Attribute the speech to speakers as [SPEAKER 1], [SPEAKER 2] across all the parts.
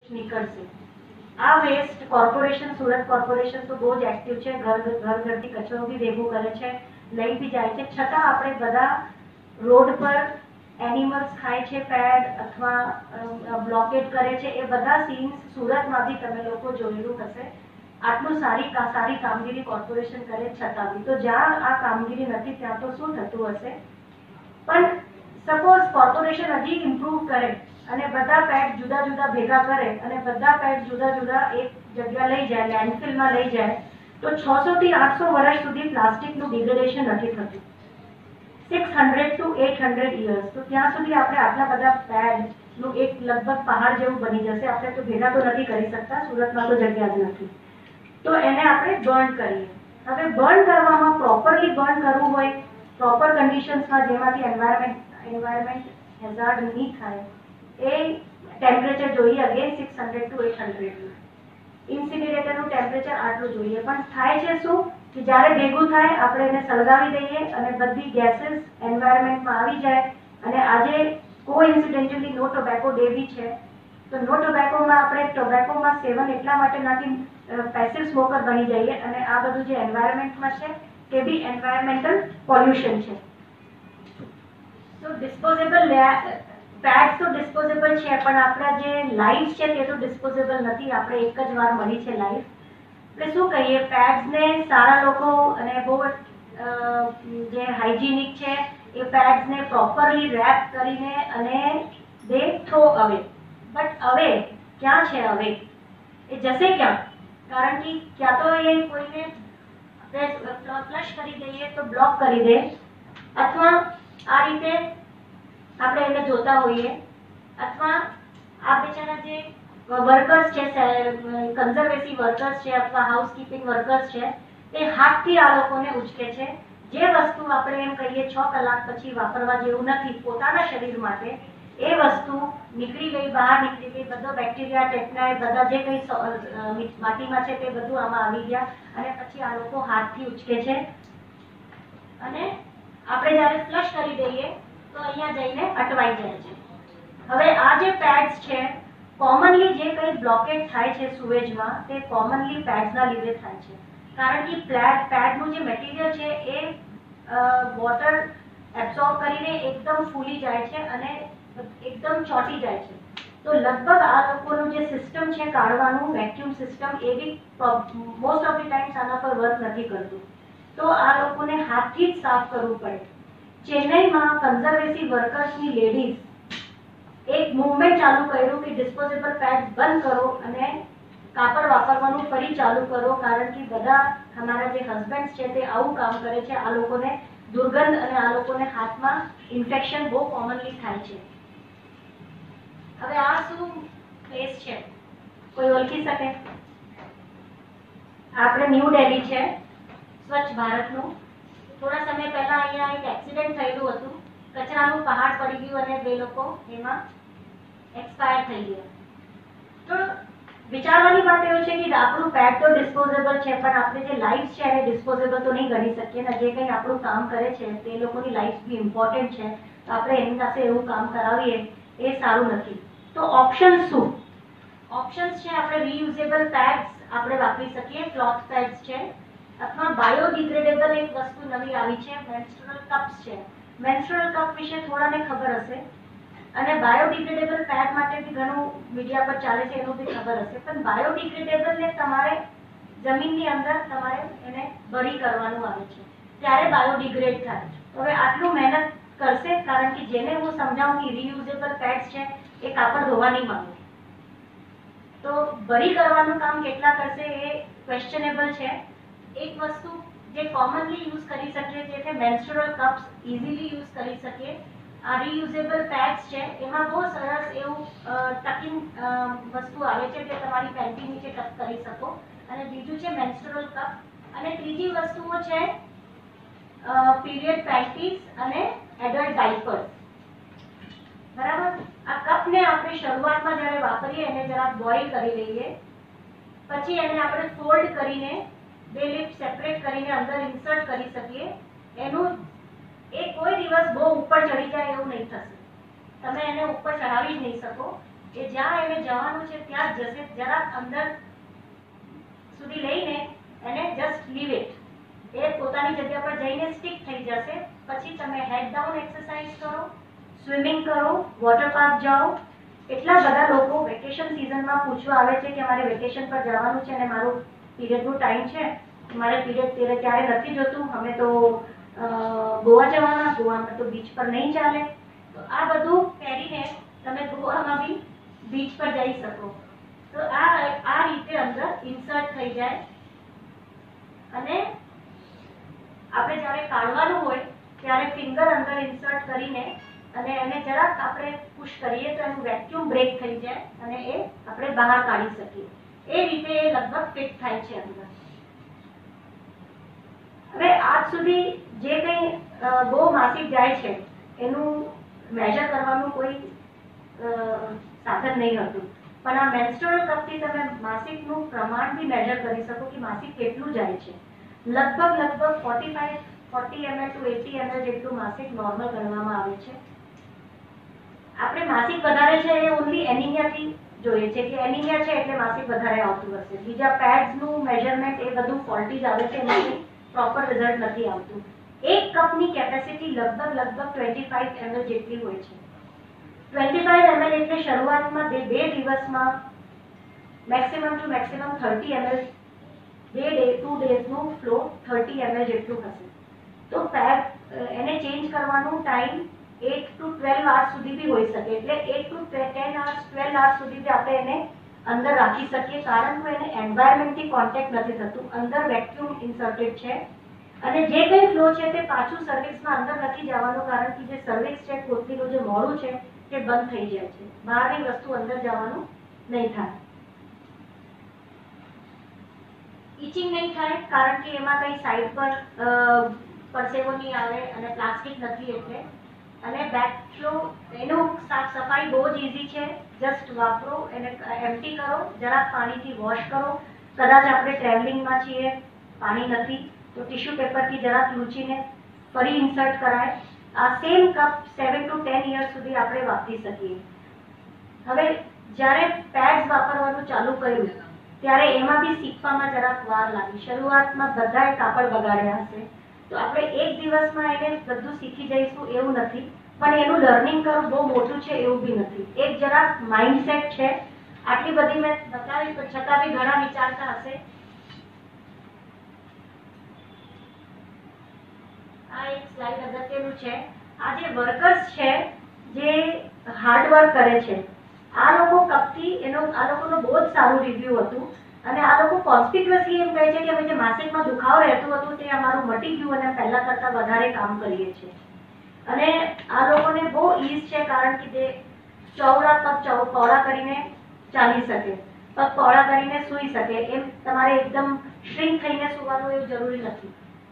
[SPEAKER 1] નીકળશે. આ waste corporation, Surat corporation તો બહુ જ એક્ટિવ છે, ઘરથી કચરો બી ભેગું કરે છે, લઈ બી જાય છે, છતાં આપણે બધા રોડ પર એનિમલ્સ ખાય છે પેડ અથવા બ્લોકેટ કરે છે. એ બધા સીન્સ સુરતમાં બી તમે લોકો જોયેલું હશે. આટલું સારી કામગીરી કોર્પોરેશન કરે છતાં બી, તો જ્યાં આ કામગીરી નથી ત્યાં તો શું થતું હશે. પણ સપોઝ કોર્પોરેશન હજી ઇમ્પ્રૂવ કરે અને બધા પેડ જુદા જુદા ભેગા કરે અને બધા પેડ જુદા જુદા એક જગ્યા લઈ જાય, લેન્ડફિલમાં લઈ જાય, તો 600 થી 800 વર્ષ સુધી પ્લાસ્ટિકનું ડિગ્રેડેશન નથી થતું. 600 to 800 years. તો ત્યાં સુધી આપણે આટલા બધા પેડનું એક લગભગ પહાડ જેવું બની જશે. આપણે તો ભેગા તો નથી કરી શકતા, સુરતમાં તો જગ્યા જ નથી. તો એને આપણે બર્ન કરીએ. હવે બર્ન કરવામાં પ્રોપરલી બર્ન કરવું હોય, પ્રોપર કન્ડિશન્સમાં, જેમાંથી એન્વાયરમેન્ટ હેઝાર્ડ નહીં થાય, એ ટેમ્પરેચર જોઈએ અગેન 600 to 800. ઇન્સિનરેટરનું ટેમ્પરેચર આટલું જોઈએ. પણ થાય છે શું કે જ્યારે ભેગું થાય આપણે એને સળગાવી દઈએ અને બધી ગેસીસ એન્વાયરમેન્ટમાં આવી જાય. અને આજે કોઇન્સિડેન્ટલી નો ટોબેકો ડે બી છે, તો નો ટોબેકોમાં આપણે ટોબેકોમાં સેવન એટલા માટે નાખી પેસિવ સ્મોકર બની જઈએ અને આ બધું જે એન્વાયરમેન્ટમાં છે તે બી એન્વાયરમેન્ટલ પોલ્યુશન છે. તો ડિસ્પોઝેબલ પેડ્સ તો ડિસ્પોઝેબલ છે, પણ આપણા જે લાઈફ છે તે તો ડિસ્પોઝેબલ નથી. આપણે એક જ વાર મળી છે લાઈફ. એટલે શું કહીએ, પેડ્સને સારા લોકો અને બહુ જે હાઇજીનિક છે એ પેડ્સને પ્રોપરલી રેપ કરીને અને દે થ્રો અવે. બટ હવે ક્યાં છે, હવે એ જશે ક્યાં? કારણ કે ક્યાં તો એ કોઈને ફ્લશ કરી દઈએ તો બ્લોક કરી દે, અથવા આ રીતે આપણે એને જોતા હોઈએ, અથવા આ બિચારા જે વર્કર્સ છે, કન્ઝર્વેટિવ વર્કર્સ છે અથવા હાઉસકીપિંગ વર્કર્સ છે, તે હાથથી આ લોકોને ઉચકે છે. જે વસ્તુ આપણે એમ કહીએ 6 કલાક પછી વાપરવા જેવું નથી પોતાના શરીર માટે, એ વસ્તુ નીકળી ગઈ, બહાર નીકળી ગઈ, બધો બેક્ટેરિયા, ટેકનાઇડ, બધા જે કંઈ માટીમાં છે તે બધું આમાં આવી ગયા અને પછી આ લોકો હાથથી ઉચકે છે. અને આપણે જ્યારે ફ્લશ કરી દઈએ તો અહીંયા જઈને અટવાઈ જાય છે. હવે આ જે પેડ્સ છે, કોમનલી જે કંઈ બ્લોકેજ થાય છે સુએજમાં, તે કોમનલી પેડ્સના લીધે થાય છે. કારણ કે પેડનું જે મટીરિયલ છે એ વોટર એબ્સોર્બ કરીને એકદમ ફૂલી જાય છે અને એકદમ ચોંટી જાય છે. તો લગભગ આ લોકોનું જે સિસ્ટમ છે કાઢવાનું, વેક્યુમ સિસ્ટમ, એ બી મોસ્ટ ઓફ ધી ટાઈમ્સ આના પર વર્ક નથી કરતું. તો આ લોકોને હાથથી જ સાફ કરવું પડે. ચેન્નઈમાં કન્ઝર્વેટિવ વર્કર્સની લેડીઝ એક મૂવમેન્ટ ચાલુ કર્યું કે ડિસ્પોઝેબલ પેડ્સ બંધ કરો અને કાપડ વાપરવાનું ફરી ચાલુ કરો. કારણ કે બધા અમારા જે હસબન્ડ છે તે આવું કામ કરે છે. આ લોકોને દુર્ગંધ અને આ લોકોને હાથમાં ઇન્ફેક્શન બહુ કોમનલી થાય છે. હવે આ શું પ્લેસ છે, કોઈ ઓળખી શકે? આપણે ન્યૂ દિલ્હી છે, સ્વચ્છ ભારતનું. થોડા સમય પહેલા અહીંયા એક એક્સિડન્ટ થયેલું હતું. કચરાનું પહાડ પડી ગયું અને 2 લોકો એમાં એક્સપાયર થઈ ગયા. તો વિચારવાની વાત એવું છે કે આપણું પેડ તો ડિસ્પોઝેબલ છે, પણ આપણે જે લાઈફ છે એને ડિસ્પોઝેબલ તો નહીં ગણી શકીએ ને. જે કંઈ આપણું કામ કરે છે તે લોકોની લાઈફ બી ઇમ્પોર્ટન્ટ છે, તો આપણે એની સાથે એવું કામ કરાવીએ એ સારું નથી. તો ઓપ્શન્સ શું? ઓપ્શન્સ છે, આપણે રીયુઝેબલ પેડ્સ આપણે વાપરી શકીએ, ક્લોથ પેડ્સ છે, અથવા બાયોડિગ્રેડેબલ એક વસ્તુ નવી આવી છે, મેન્સ્ટ્રુઅલ કપ્સ છે. મેન્સ્ટ્રુઅલ કપ વિશે થોડાને ખબર હશે અને બાયોડિગ્રેડેબલ પેડ માટે બી ઘણું મીડિયા પર ચાલે છે, એનું બી ખબર હશે. પણ બાયોડિગ્રેડેબલને તમારે જમીનની અંદર તમારે એને બળી કરવાનું આવે છે, ત્યારે બાયોડિગ્રેડ થાય. હવે આટલું મહેનત કરશે, કારણ કે જેને હું સમજાવું કે રીયુઝેબલ પેડ્સ છે એ કાપડ ધોવા નહીં માંગે, તો બળી કરવાનું કામ કેટલા કરશે એ ક્વેશ્ચનેબલ છે. એક વસ્તુ જે કોમનલી યુઝ કરી શકીએ છે કે મેન્સ્ટ્રુઅલ કપ્સ ઇઝીલી યુઝ કરી શકીએ. આ રીયુઝેબલ પેડ્સ છે, એમાં બહુ સરસ એવું ટકિંગ વસ્તુ આવે છે જે તમારી પેન્ટી નીચે ટક કરી શકો. અને બીજું છે મેન્સ્ટ્રુઅલ કપ. અને ત્રીજી વસ્તુઓ છે પીરિયડ પેન્ટીઝ અને એડલ્ટ ડાયપર્સ. બરાબર. આ કપને આપણે શરૂઆતમાં જ્યારે વાપરીએ એને જરા બોઇલ કરી લઈએ, પછી એને આપણે ફોલ્ડ કરીને 2 લિપ સેપરેટ કરીને અંદર ઇન્સર્ટ કરી શકીએ. એનું એ કોઈ દિવસ બહુ ઉપર ચડી જાય એવું નહીં થશે. તમે એને ઉપર ચડાવી જ નહીં શકો. એ જ્યાં એને જવાનું છે ત્યાં જ જશે. જરાક અંદર સુધી લઈને એને જસ્ટ લીવ ઇટ, એ પોતાની જગ્યા પર જઈને સ્ટિક થઈ જશે. પછી તમે હેડ ડાઉન એક્સરસાઇઝ કરો, સ્વિમિંગ કરો, વોટર પાર્ક જાઓ. એટલા બધા લોકો વેકેશન સિઝનમાં પૂછવા આવે છે કે અમારે વેકેશન પર જવાનું છે અને મારું પીરિયડનું ટાઈમ છે, મારે પીરિયડ ક્યારે નથી જોતું, અમે તો ગોવા જવાના, ગોવામાં તો બીચ પર નહીં ચાલે. તો આ બધું પહેરીને તમે ગોવામાં બી બીચ પર જઈ શકો. તો આ રીતે અંદર ઇન્સર્ટ થઈ જાય. અને આપણે જ્યારે કાઢવાનું હોય ત્યારે ફિંગર અંદર ઇન્સર્ટ કરીને અને એને જરાક આપણે પુશ કરીએ તો એનું વેક્યુમ બ્રેક થઈ જાય અને એ આપણે બહાર કાઢી શકીએ. એ રીતે એ લગભગ ફિટ થાય છે અંદર. હવે આજ સુધી જે કંઈ બહુ માસિક જાય છે એનું મેજર કરવાનું કોઈ સાધન નહીં હતું, પણ આ મેન્સ્ટ્રુઅલ કપથી તમે માસિકનું પ્રમાણ બી મેજર કરી શકો કે માસિક કેટલું જાય છે. લગભગ 40 ml to 80 ml જેટલું માસિક નોર્મલ ગણવામાં આવે છે. આપણે માસિક વધારે છે એ ઓનલી એનિમિયાથી જોઈએ છે કે એનિમિયા છે એટલે માસિક વધારે આવતું હશે. બીજા પેડ્સનું મેજરમેન્ટ એ બધું ફોલ્ટી જ આવે છે, એમાંથી પ્રોપર રિઝલ્ટ નથી આવતું. એક કપની કેપેસિટી લગભગ 25 ml જેટલી હોય છે. 25 ml એટલે શરૂઆતમાં બે દિવસમાં મેક્સિમમ ટુ મેક્સિમમ 30 ml, 2 ડેઝનું ફ્લો 30 ml જેટલું હશે. તો પેડ એને ચેન્જ કરવાનું ટાઈમ 8 to 12 hours સુધી બી હોઈ શકે. એટલે 8 to 10 hours 12 hours સુધી બી આપણે એને અંદર રાખી શકીએ, કારણ કે એને એન્વાયરમેન્ટથી કોન્ટેક્ટ નથી થતું. અંદર વેક્યુમ ઇન્સર્ટેડ છે અને જે કંઈ ફ્લો છે તે પાછું સર્વિક્સમાં અંદર નથી જવાનું, કારણ કે જે સર્વિક્સ છે, કોથળીનું જે મોડું છે તે બંધ થઈ જાય છે. બહારની વસ્તુ અંદર જવાનું નહીં થાય. ઇચિંગ નહીં થાય કારણ કે એમાં કંઈ સાઈડ પર પરસેવો નહીં આવે અને પ્લાસ્ટિક નથી એટલે. અને બેક ફ્લો એનું સાફ સફાઈ બહુ જ ઇઝી છે. જસ્ટ વાપરો, એને એમ્પ્ટી કરો, જરાક પાણીથી વોશ કરો. કદાચ આપણે ટ્રાવેલિંગમાં છીએ, પાણી નથી, તો ટિશ્યુ પેપરથી જરાક લૂંચીને ફરી ઇન્સર્ટ કરાય. આ સેમ કપ 7 to 10 years સુધી આપણે વાપરી શકીએ. હવે જ્યારે પેડ્સ વાપરવાનું ચાલુ કર્યું ત્યારે એમાં બી શીખવામાં જરાક વાર લાગી. શરૂઆતમાં બધાએ કાપડ બગાડ્યા હશે, તો આપણે એક દિવસમાં એને બધું શીખી જઈશું એવું નથી, પણ એનું લર્નિંગ કરવું બહુ મોટું છે એવું બી નથી. એક જરાક માઇન્ડસેટ છે. આટલી બધી મેં બતાવી છતાં બી ઘણા વિચારતા હશે. આ એક સ્લાઇડ અગત્યનું છે. આ જે વર્કર્સ છે જે હાર્ડવર્ક કરે છે, આ લોકો કપથી આ લોકોનો બહુ જ સારું રિવ્યુ હતું અને આ લોકો કોન્સ્પિક્યુઅસલી એમ કહે છે કે અમે જે માસિકમાં દુખાવો રહેતું હતું તે અમારું મટી ગયું અને પહેલા કરતા વધારે કામ કરીએ છીએ. અને આ લોકોને બહુ ઈઝ છે, કારણ કે તે ચૌડા પગ પહોળા કરીને ચાલી શકે, પગ પહોળા કરીને સૂઈ શકે. એમ તમારે એકદમ શ્રિંક થઈને સૂવાનું એવું જરૂરી નથી.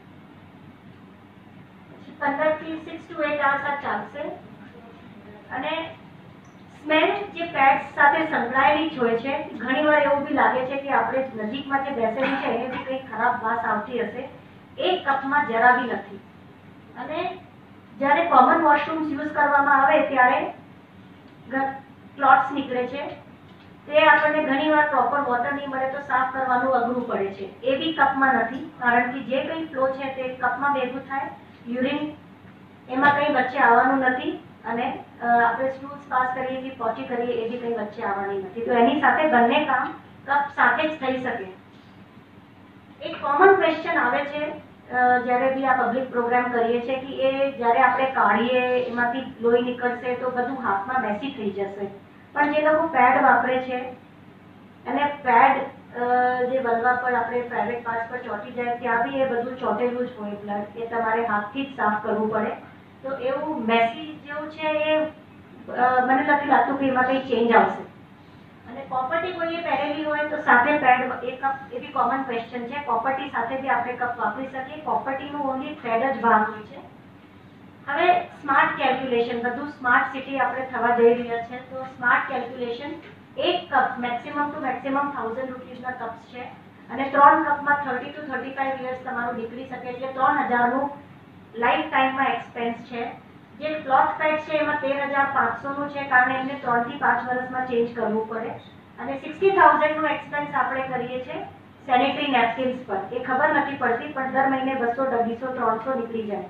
[SPEAKER 1] 15 થી 6 to 8 hours આ ચાલશે. અને સ્મેલ જે પેડ્સ સાથે સંકળાયેલી જ હોય છે. ઘણીવાર એવું બી લાગે છે કે આપણે નજીકમાં જે બેસેલી છે એને બી કંઈ ખરાબ વાસ આવતી હશે. એ કપમાં જરા બી નથી. અને જ્યારે કોમન વોશરૂમ્સ યુઝ કરવામાં આવે ત્યારે ક્લોટ્સ નીકળે છે, તે આપણને ઘણીવાર પ્રોપર વોટર નહીં મળે તો સાફ કરવાનું અઘરું પડે છે. એ બી કપમાં નથી, કારણ કે જે કંઈ ફ્લો છે તે કપમાં ભેગું થાય. યુરિન એમાં કંઈ વચ્ચે આવવાનું નથી અને આપણે સ્ટૂલ્સ પાસ કરીએ કે પોટી કરીએ એ બી કંઈ વચ્ચે આવવાની નથી. તો એની સાથે બંને કામ કપ સાથે જ થઈ શકે. એક કોમન ક્વેશ્ચન આવે છે જ્યારે બી આ પબ્લિક પ્રોગ્રામ કરીએ છીએ કે એ જ્યારે આપણે કાઢીએ એમાંથી લોહી નીકળશે તો બધું હાથમાં બેસી થઈ જશે. પણ જે લોકો પેડ વાપરે છે અને પેડ જે બનવા પર આપણે પ્રાઇવેટ પાર્ટ પર ચોંટી જાય ત્યાં બી એ બધું ચોંટેલું જ હોય બ્લડ, એ તમારે હાથથી જ સાફ કરવું પડે. તો એવું મેસી જેવું છે એ મને નથી લાગતું કે એમાં કંઈ ચેન્જ આવશે. અને કોપરટી કોઈએ પહેરેલી હોય તો સાથે પેડ એ કપ, એ બી કોમન ક્વેશ્ચન છે. કોપરટી સાથે બી આપણે કપ વાપરી શકીએ. કોપરટીનું ઓનલી થ્રેડ જ ભાગ હોય છે. હવે સ્માર્ટ કેલ્ક્યુલેશન, બધું સ્માર્ટ સિટી આપણે થવા જઈ રહ્યા છે. તો સ્માર્ટ કેલ્ક્યુલેશન, એક કપ મેક્સિમમ ટુ મેક્સિમમ 1000 રૂપીઝના કપ્સ છે અને 3 કપમાં 30 to 35 years તમારું નીકળી શકે. એટલે 3000નું લાઈફ ટાઈમમાં એક્સપેન્સ છે, જે ક્લોથ પેડ છે એમાં 13,500 નું છે, કારણ એમને 3 થી 5 વર્ષમાં ચેન્જ કરવું પડે. અને 60,000 નું એક્સપેન્સ આપણે કરીએ છીએ સેનેટરી નેપકિન્સ પર. એ ખબર નથી પડતી પણ દર મહિને 200, 250, 300 નીકળી જાય.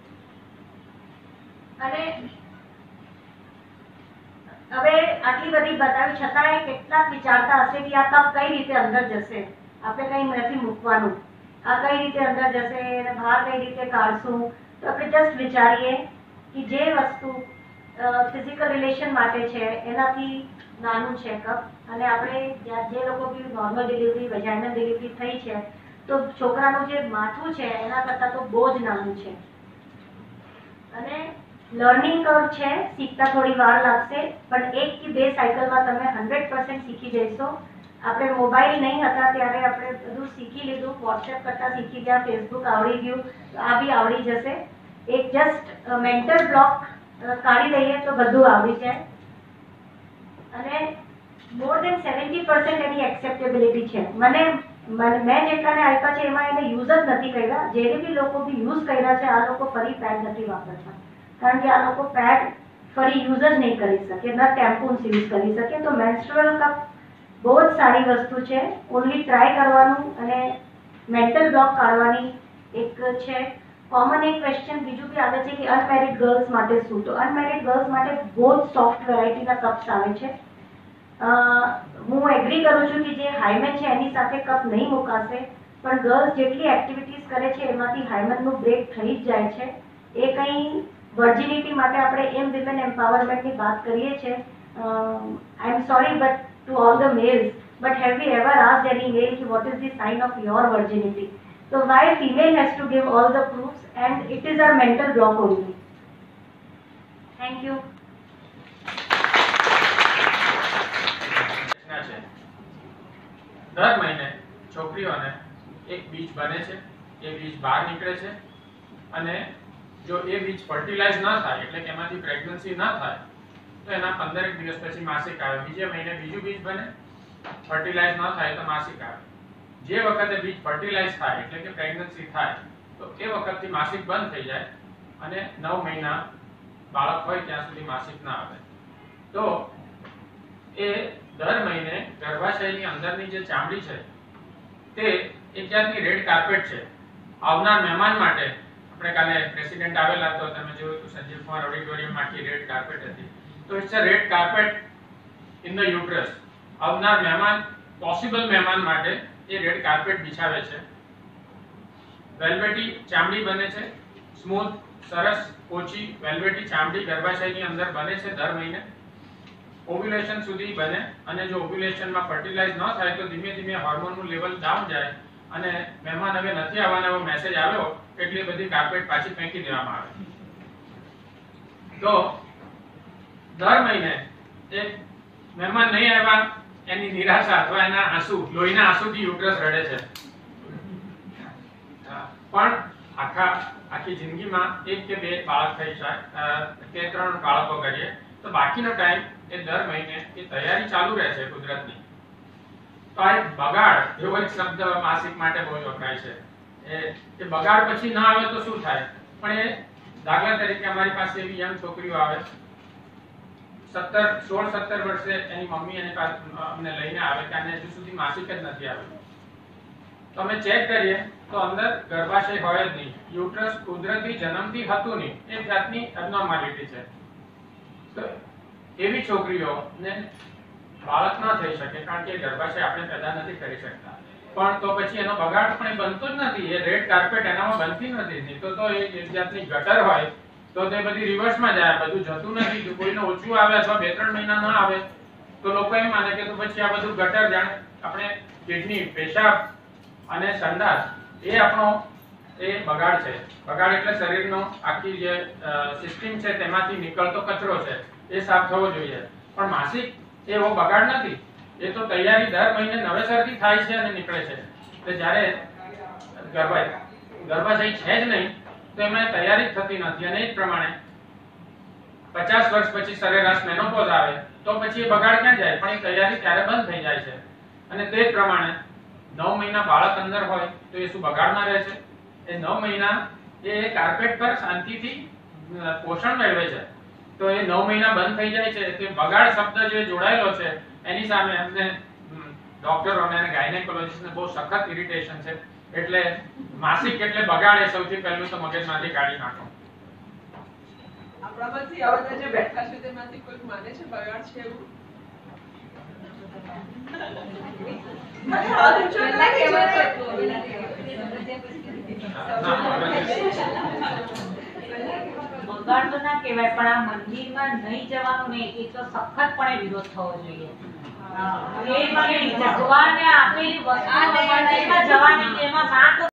[SPEAKER 1] અને હવે આટલી બધી બતાવી છતાંય કેટલાક વિચારતા હશે કે આ કપ કઈ રીતે અંદર જશે, આપણે કઈ નથી મૂકવાનું, આ કઈ રીતે અંદર જશે અને બહાર કઈ રીતે કાઢશું. તો આપણે જસ્ટ વિચારીએ કે જે વસ્તુ ફિઝિકલ રિલેશન માટે છે એનાથી નાનું છે કપ, અને આપણે જે લોકો બી નોર્મલ ડિલિવરી, વેજાઇનલ ડિલિવરી થઈ છે તો છોકરાનું જે માથું છે એના કરતાં તો બહુ જ નાનું છે. અને લર્નિંગ કર્વ છે, શીખતા થોડી વાર લાગશે પણ 1 થી 2 સાયકલમાં તમે 100% શીખી જશો. આપણે મોબાઈલ નહીં હતા ત્યારે આપણે બધું શીખી લીધું, વોટ્સએપ કરતા શીખી ગયા, ફેસબુક આવડી ગયું, આ બી આવડી જશે. એક જસ્ટ મેન્ટલ બ્લોક કાઢી દઈએ તો બધું આવડી જાય. અને મોર દેન 70% એની એક્સેપ્ટેબિલિટી છે. મેં જેટલાને આપ્યા છે એમાં એને યુઝ જ નથી કર્યા. જે બી લોકો બી યુઝ કર્યા છે આ લોકો ફરી પેડ નથી વાપરતા, કારણ કે આ લોકો પેડ ફરી યુઝ જ નહીં કરી શકે, ન ટેમ્પૂન્સ યુઝ કરી શકે. તો મેન્સ્ટ્રુઅલ કપ બહુ જ સારી વસ્તુ છે. ઓનલી ટ્રાય કરવાનું અને મેન્ટલ બ્લોક કાઢવાની એક છે. કોમન એક ક્વેશ્ચન બીજું બી આવે છે કે અનમેરિડ ગર્લ્સ માટે શું? તો અનમેરિડ ગર્લ્સ માટે બહુ જ સોફ્ટ વેરાયટીના કપ્સ આવે છે. હું એગ્રી કરું છું કે જે હાઇમેન છે એની સાથે કપ નહીં મુકાશે, પણ ગર્લ્સ જેટલી એક્ટિવિટીઝ કરે છે એમાંથી હાઇમેનનું બ્રેક થઈ જ જાય છે. એ કંઈ વર્જિનિટી માટે આપણે એમ વિમેન એમ્પાવરમેન્ટની વાત કરીએ છીએ. I am sorry but to all the males, but have you ever asked any male કે what is the sign of your virginity? So why female has to give all the proofs, and it is our mental block only. Thank you.
[SPEAKER 2] દર મહિને છોકરીઓને એક બીજ બને છે, એ બીજ બહાર નીકળે છે, અને જો એ બીજ ફર્ટિલાઇઝ ન થાય એટલે કે એમાંથી પ્રેગ્નન્સી ન થાય તો એના 15 દિવસ પછી માસિક આવે. બીજે મહિને બીજું બીજ બને, ફર્ટિલાઇઝ ન થાય તો માસિક આવે. જે વખતે બીજ ફર્ટિલાઇઝ થાય એટલે કે પ્રેગ્નન્સી થાય તો એ વખતથી માસિક બંધ થઈ જાય અને 9 મહિના બાળક હોય ત્યાં સુધી માસિક ના આવે. તો એ દર મહિને ગર્ભાશયની અંદરની જે ચામડી છે તે એક જાતની રેડ કાર્પેટ છે. આવનાર મહેમાન માટે આપણે કાલે પ્રેસિડેન્ટ આવેલા તો તમે જોયું તો સંજીવ કુમાર ઓડિટોરિયમ આખી રેડ કાર્પેટ હતી. તો it's a red carpet in the uterus. આવનાર મહેમાન, પોસિબલ મહેમાન માટે એ રેડ કાર્પેટ બિછાવે છે. વેલ્વેટી ચામડી બને છે, સ્મૂથ, સરસ, ઓછી વેલ્વેટી ચામડી ગર્ભાશયની અંદર બને છે દર મહિને. ઓવ્યુલેશન સુધી બને, અને જો ઓવ્યુલેશનમાં ફર્ટિલાઇઝ ન થાય તો ધીમે ધીમે હોર્મોનનું લેવલ ડાઉન જાય અને મહેમાન હવે નથી આવવાનો એવો મેસેજ આવ્યો એટલે બધી કાર્પેટ પાછી ફેંકી દેવામાં આવે. તો દર મહિને એક મહેમાન નહીં આવ્યા એની નિરાશા અથવા એના આંસુ, લોહીના આંસુથી યુટ્રસ રડે છે. પણ આખી જિંદગીમાં 1 કે 2 બાળક થઈ જાય કે 3 બાળકો કરીએ તો બાકીનો ટાઈમ એ દર મહિને એ તૈયારી ચાલુ રહે છે કુદરતની. તો આ એક બગાડ એવો એક શબ્દ માસિક માટે બહુ જ વપરાય છે. એ બગાડ પછી ના આવે તો શું થાય? પણ એ દાખલા તરીકે અમારી પાસે એવી યંગ છોકરીઓ આવે 16-17 વર્ષે એની મમ્મી એની પાસે અમને લઈને આવે કે આને હજુ સુધી માસિક જ નથી આવ્યું. તો અમે ચેક કરીએ તો અંદર ગર્ભાશય હોય જ નહીં. યુટ્રસ કુદરતી જન્મથી હતું નહીં, એ જાતની એબનોર્માલિટી છે. તો એવી છોકરીઓને બાળક ન થઈ શકે કારણ કે ગર્ભાશય આપણે પેદા નથી કરી શકતા. પણ તો પછી એનો બગાડ પણ બનતો જ નથી. એ રેડ કાર્પેટ એનામાં બનતી નથી. નહીં તો એ એક જાતની ગટર હોય તો તે બધી રિવર્સમાં જાય, બધું જતું નથી. કોઈને ઓછું આવે અથવા 2-3 મહિના ન આવે તો લોકો એમ માને કે તો પછી આ બધું ગટર, જાણે આપણે કિડની, પેશાબ અને સંડાસ એ આપણો એ બગાડ છે. બગાડ એટલે શરીરનો આખી જે સિસ્ટમ છે તેમાંથી નીકળતો કચરો છે, એ સાફ થવો જોઈએ. પણ માસિક એવો બગાડ નથી. એ તો તૈયારી દર મહિને નવેસરથી થાય છે અને નીકળે છે. એટલે જ્યારે ગર્ભાશય છે જ નહીં તો એમાં તૈયારી થતી નથી. અને એ જ પ્રમાણે 50 વર્ષ પછી સરેરાશ મેનોપોઝ આવે તો પછી એ બગાડ ક્યાં જાય? પણ એ તૈયારી ત્યારે બંધ થઈ જાય છે. અને તે જ પ્રમાણે 9 મહિના બાળક અંદર હોય તો એ શું બગાડમાં રહે છે? એ 9 મહિના એ કાર્પેટ પર શાંતિથી પોષણ મેળવે છે તો એ 9 મહિના બંધ થઈ જાય છે. તે બગાડ શબ્દ જે જોડાયેલો છે એની સામે અમને ડોક્ટરોને અને ગાયનેકોલોજીસ્ટને બહુ સખત ઇરિટેશન છે. એટલે માસિક એટલે બગાડ એ સૌથી પહેલું તો મગજમાંથી કાઢી નાખો.
[SPEAKER 3] આપણામાંથી આવતા જે બેઠા છે તેમાંથી કોઈ માને છે બગાડ છે એવું?
[SPEAKER 4] બગાડ તો ના કહેવાય, પણ આ મંદિરમાં નહીં જવાનું ને એ તો સખતપણે વિરોધ થવો જોઈએ. એ ભગવાને આપેલી વસ્તુ મંદિરમાં જવાની, એમાં ના તો